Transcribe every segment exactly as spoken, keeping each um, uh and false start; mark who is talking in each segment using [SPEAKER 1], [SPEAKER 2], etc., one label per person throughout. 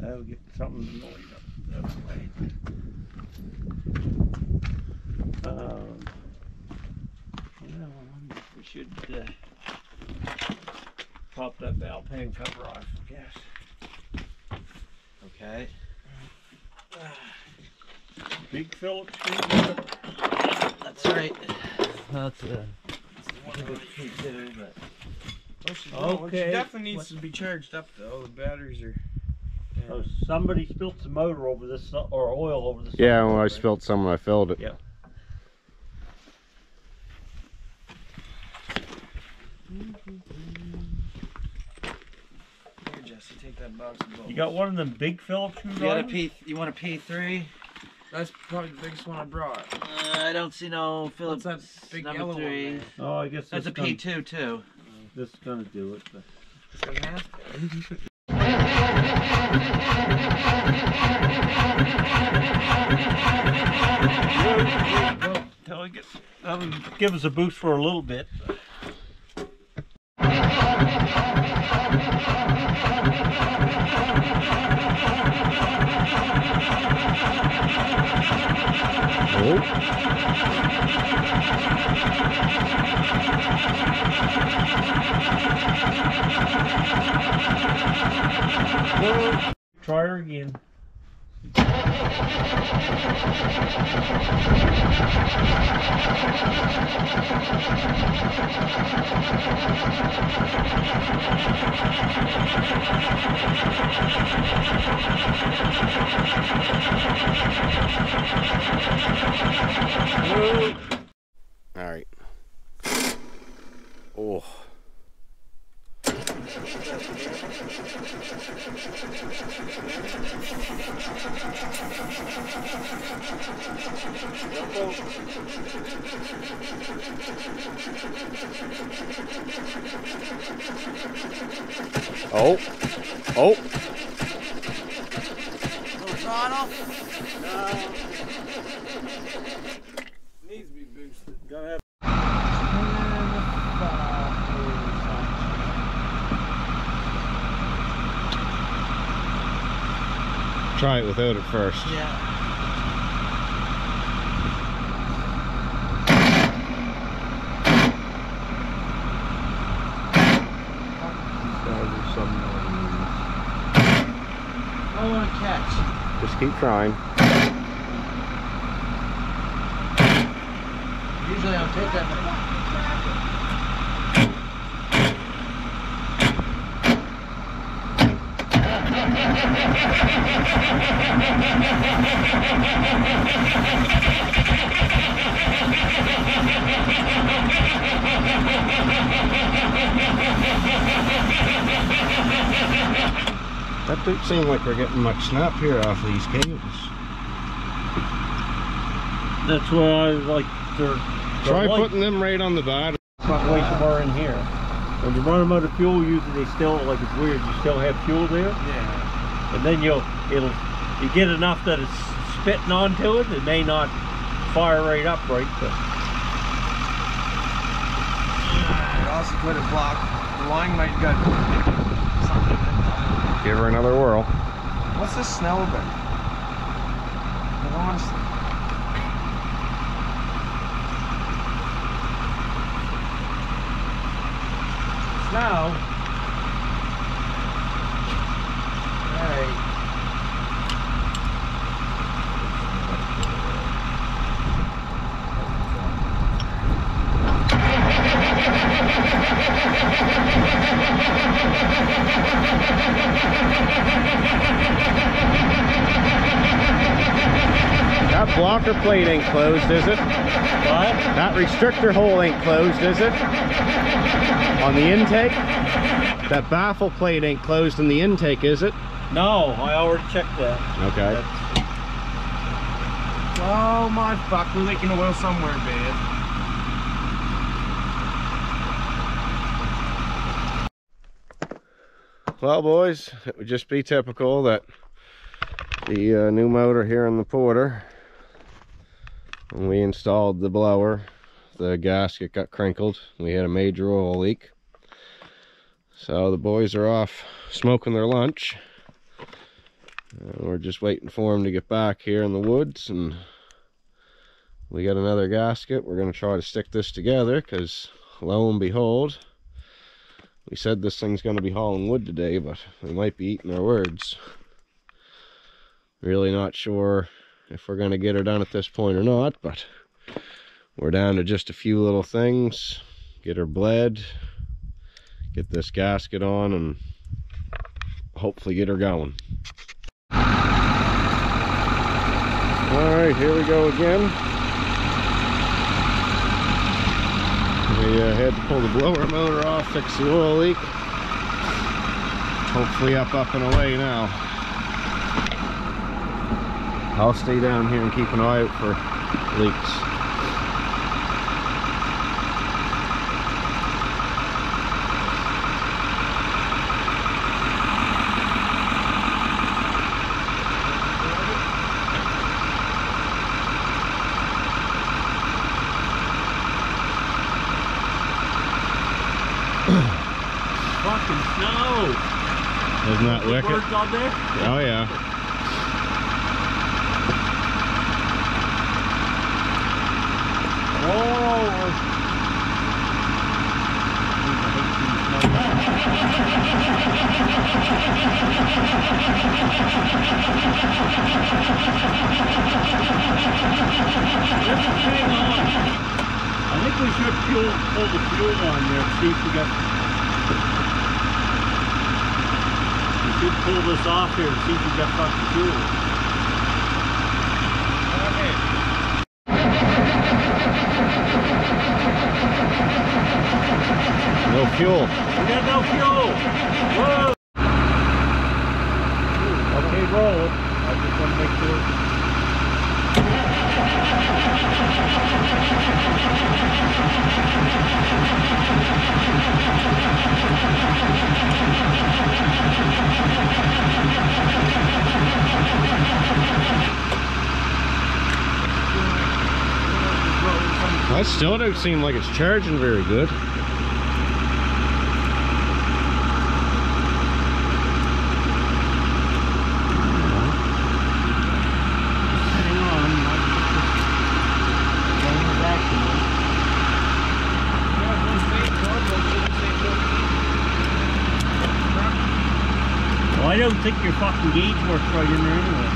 [SPEAKER 1] That'll get something annoyed up that way. Um, well, we should uh, pop that valve pan cover off, I guess.
[SPEAKER 2] Okay.
[SPEAKER 1] Big Phillips screwdriver.
[SPEAKER 2] That's right.
[SPEAKER 1] That's uh,
[SPEAKER 2] One of the key too, but
[SPEAKER 1] okay.
[SPEAKER 3] It definitely needs to be charged up though. The batteries are. Yeah.
[SPEAKER 1] oh, somebody spilt some motor over this or oil over this.
[SPEAKER 4] Yeah, when I spilled some when I filled it.
[SPEAKER 1] Yeah.
[SPEAKER 3] Here, Jesse, take that box of bolts.
[SPEAKER 1] You got one of them big Phillips
[SPEAKER 2] you got a
[SPEAKER 1] screwdrivers?
[SPEAKER 2] P. You want a P three?
[SPEAKER 3] That's probably the biggest one I brought.
[SPEAKER 2] Uh, I don't see no Phillips.
[SPEAKER 3] What's that big
[SPEAKER 2] number
[SPEAKER 3] yellow
[SPEAKER 2] three.
[SPEAKER 3] one there?
[SPEAKER 1] Oh, I guess
[SPEAKER 2] That's
[SPEAKER 1] this
[SPEAKER 2] a P two too.
[SPEAKER 1] This is gonna do it. But...
[SPEAKER 3] Doesn't have to.
[SPEAKER 1] Till I get, that'll give us a boost for a little bit. Oh. Try her again.
[SPEAKER 4] All right. Oh. Oh. Oh.
[SPEAKER 3] Little throttle. No. Needs to be boosted.
[SPEAKER 1] Gotta have
[SPEAKER 4] Try it without it first.
[SPEAKER 2] Yeah. I want to catch.
[SPEAKER 4] Just keep trying.
[SPEAKER 2] Usually I don't take that many.
[SPEAKER 4] That don't seem like we're getting much snap here off these cables.
[SPEAKER 1] That's why I like to
[SPEAKER 4] Try putting them right on the bottom.
[SPEAKER 1] not way somewhere in here. When you run them out of fuel, usually they still, like it's weird, you still have fuel there.
[SPEAKER 3] Yeah.
[SPEAKER 1] And then you'll, it'll, you get enough that it's spitting onto it, it may not fire right up right, but.
[SPEAKER 3] It also could have blocked. The line might got something in it.
[SPEAKER 4] Give her another whirl.
[SPEAKER 3] What's this smell about? But honestly.
[SPEAKER 1] Now,
[SPEAKER 3] Alright.
[SPEAKER 4] That blocker plate ain't closed, is it?
[SPEAKER 1] what?
[SPEAKER 4] That restrictor hole ain't closed, is it? On the intake? That baffle plate ain't closed in the intake, is it?
[SPEAKER 1] No, I already checked that.
[SPEAKER 4] Okay.
[SPEAKER 3] Oh my fuck, we're leaking oil somewhere, babe.
[SPEAKER 4] Well, boys, it would just be typical that the uh, new motor here in the Porter, when we installed the blower, the gasket got crinkled. We had a major oil leak. So the boys are off smoking their lunch. And we're just waiting for him to get back here in the woods, and we got another gasket. We're going to try to stick this together because lo and behold, we said this thing's going to be hauling wood today, but we might be eating our words. Really not sure if we're going to get her done at this point or not, but we're down to just a few little things. Get her bled, get this gasket on, and hopefully get her going. Alright, here we go again. We uh, had to pull the blower motor off, fix the oil leak. Hopefully up, up and away now. I'll stay down here and keep an eye out for leaks.
[SPEAKER 1] Fucking snow!
[SPEAKER 4] Isn't that wicked?
[SPEAKER 1] Birds out there?
[SPEAKER 4] Oh yeah.
[SPEAKER 1] Oh! I think we should fuel, pull the fuel on there, see if we got. We should pull this off here and see if we got fucking fuel.
[SPEAKER 4] No fuel.
[SPEAKER 1] We got no fuel! Whoa! Okay, roll it. I just want to make sure.
[SPEAKER 4] That still don't seem like it's charging very good.
[SPEAKER 1] I don't think your fucking gauge works right in there anyway.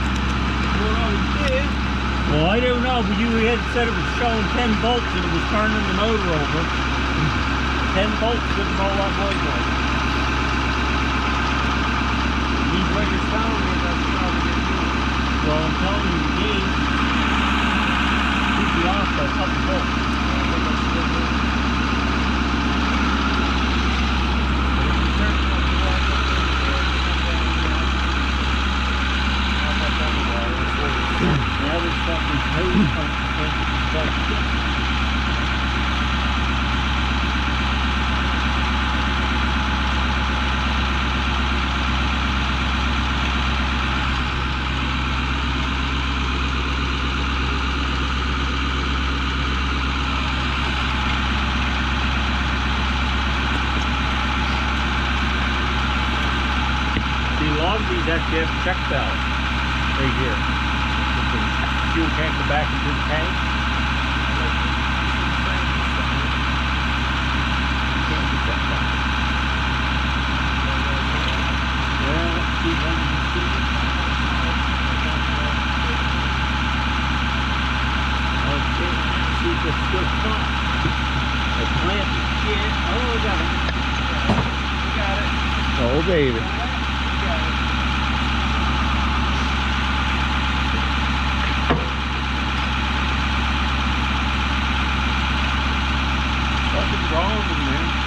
[SPEAKER 1] Well, I don't know, but you had said it was showing ten volts and it was turning the motor over. ten volts didn't roll that way right. These records telling me that's probably going to do it. Well, I'm telling you, the gauge should be off by a couple volts. These actually have check valves right here. The fuel can't go back into the tank. Yeah, let's see one. Okay, let's see if it's still hot. The plant is shit. Oh, we got it. We got it.
[SPEAKER 4] Oh baby.
[SPEAKER 1] Wrong with me.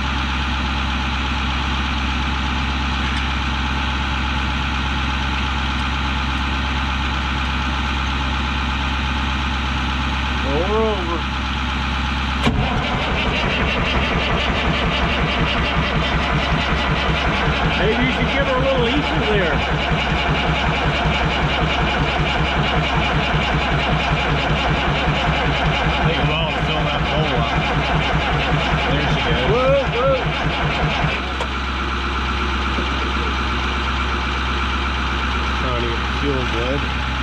[SPEAKER 1] Well, we're over. Maybe you should give her a
[SPEAKER 4] fuel good.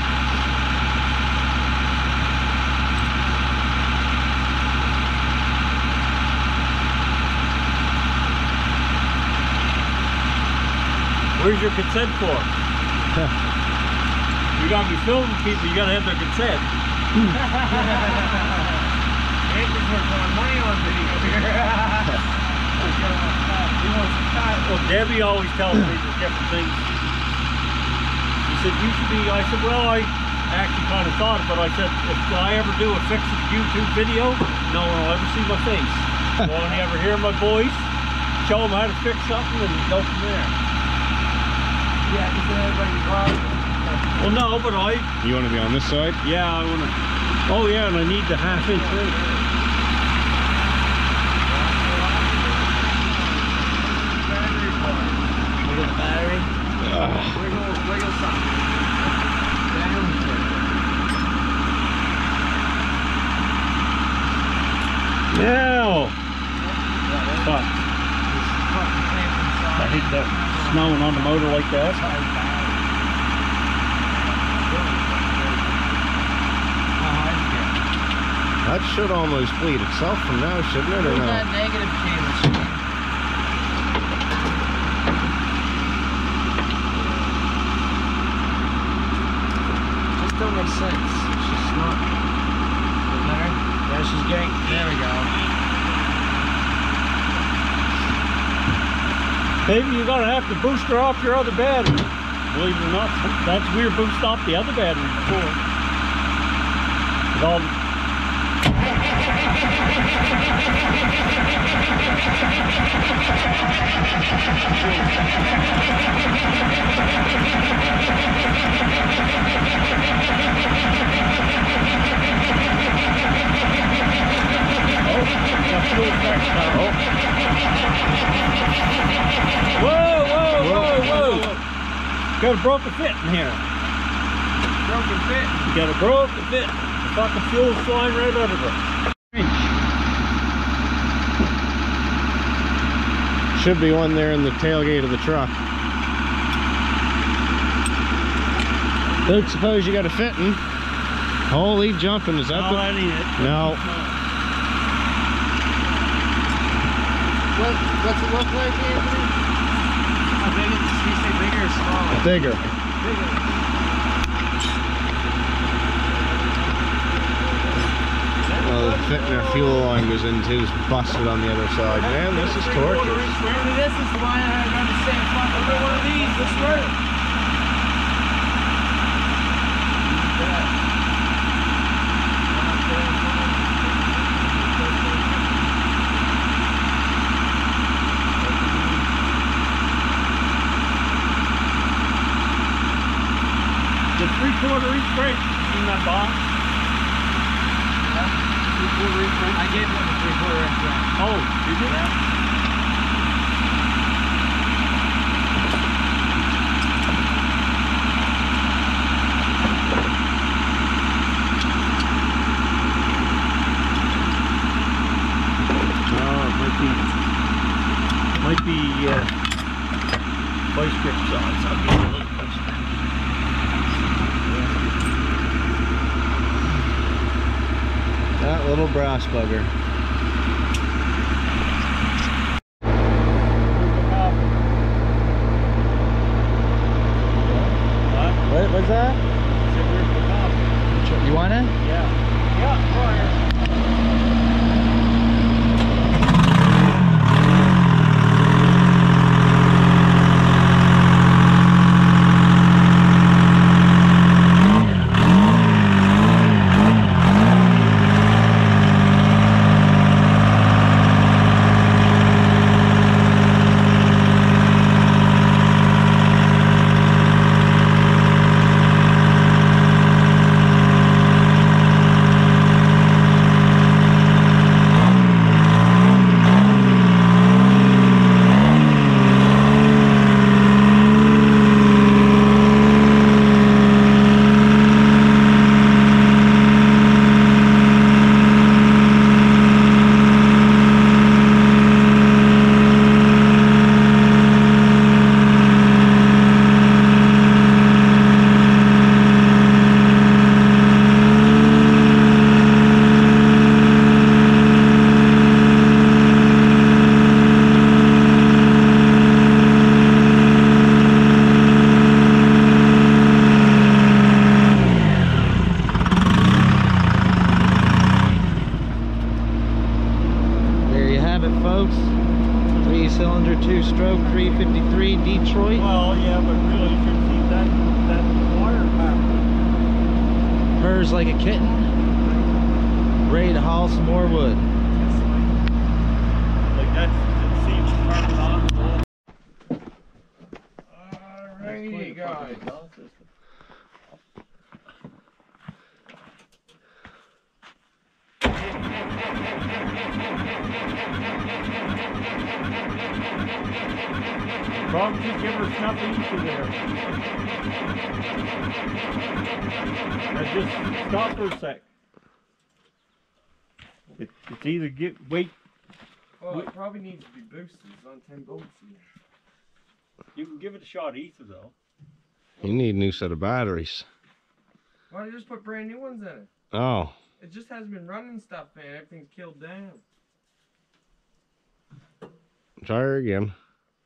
[SPEAKER 1] Where's your consent form? You gotta be filming people, you gotta have their consent.
[SPEAKER 3] Anthony's working on money on video here. He wants to cut.
[SPEAKER 1] Well, Debbie always tells me the different things. She said, you should be, I said, well, I actually kind of thought it, but I said, if I ever do a fix of the YouTube video, no one will ever see my face. Won't ever hear my voice, show them how to fix something, and go from there.
[SPEAKER 3] Yeah, because then everybody drives.
[SPEAKER 1] Well, no, but I,
[SPEAKER 4] You want to be on this side?
[SPEAKER 1] yeah, I want to, oh yeah, and I need the half inch ring.
[SPEAKER 2] Look at the battery.
[SPEAKER 3] Wiggle, wiggle something. Down.
[SPEAKER 1] Now! Fuck.
[SPEAKER 3] Fucking clamp
[SPEAKER 1] I
[SPEAKER 3] inside.
[SPEAKER 1] hate that snowing on the motor like that.
[SPEAKER 4] That should almost bleed itself from now, shouldn't it, or
[SPEAKER 2] Where's
[SPEAKER 4] no?
[SPEAKER 2] that negative cable? Just don't make sense. It's just not. Better? Yeah, she's getting. There we go.
[SPEAKER 1] Maybe you're gonna have to boost her off your other battery. Believe it or not, that's weird. Boost off the other battery before. With all Whoa, whoa, whoa, whoa! Got a broken fit in here.
[SPEAKER 3] Broken fit.
[SPEAKER 1] You got a broken fit. The fucking fuel's flying right out of her.
[SPEAKER 4] Should be one there in the tailgate of the truck. Don't suppose you got a fitting? Holy jumping, is that
[SPEAKER 1] No,
[SPEAKER 4] the...
[SPEAKER 1] that ain't it.
[SPEAKER 4] No.
[SPEAKER 2] What, what's it look like, Anthony?
[SPEAKER 3] How big is this? You say bigger or smaller?
[SPEAKER 4] Bigger. Well, the fitting our fuel line goes into is busted on the other side. Man, this is torturous.
[SPEAKER 3] Maybe this is the line I remember saying, fuck, I'll get one of these, this work.
[SPEAKER 1] The three quarter inch brake in that box. Three quarter inch brake.
[SPEAKER 3] I gave him a three quarter inch one.
[SPEAKER 1] Oh, did you? Oh, it might be, might be uh, vice grip size. I'll give you a little closer.
[SPEAKER 4] That little brass bugger. What, what's that?
[SPEAKER 2] You want it?
[SPEAKER 1] Yeah. Yeah, fire. Well, yeah, but really you should see that that wire pack.
[SPEAKER 2] Purrs like a kitten. Ready to haul some more wood.
[SPEAKER 1] Like that's see it's turning on.
[SPEAKER 3] Alrighty, guys.
[SPEAKER 1] Probably just give her snuffy easy there. Now just stop for a sec. It, it's either get wait.
[SPEAKER 3] Well, it probably needs to be boosted. It's on ten volts here.
[SPEAKER 1] You can give it a shot ether though.
[SPEAKER 4] You need a new set of batteries.
[SPEAKER 3] Why don't you just put brand new ones in it?
[SPEAKER 4] Oh,
[SPEAKER 3] It just hasn't been running stuff, man. Everything's killed down.
[SPEAKER 4] try her again.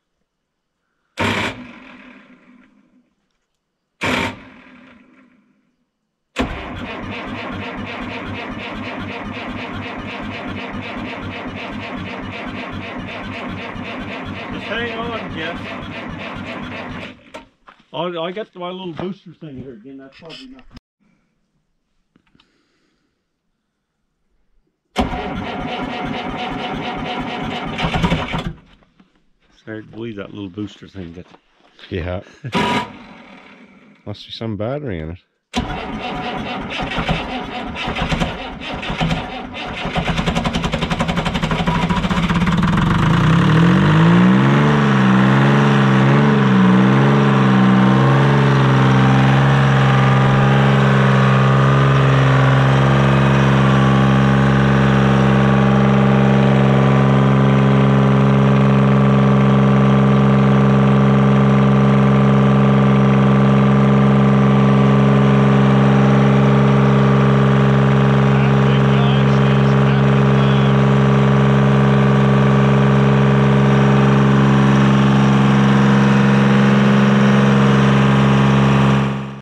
[SPEAKER 1] Just hang on, Jeff. I, I got my little booster thing here again. That's probably enough. It's hard to believe that little booster thing gets.
[SPEAKER 4] Yeah. Must be some battery in it.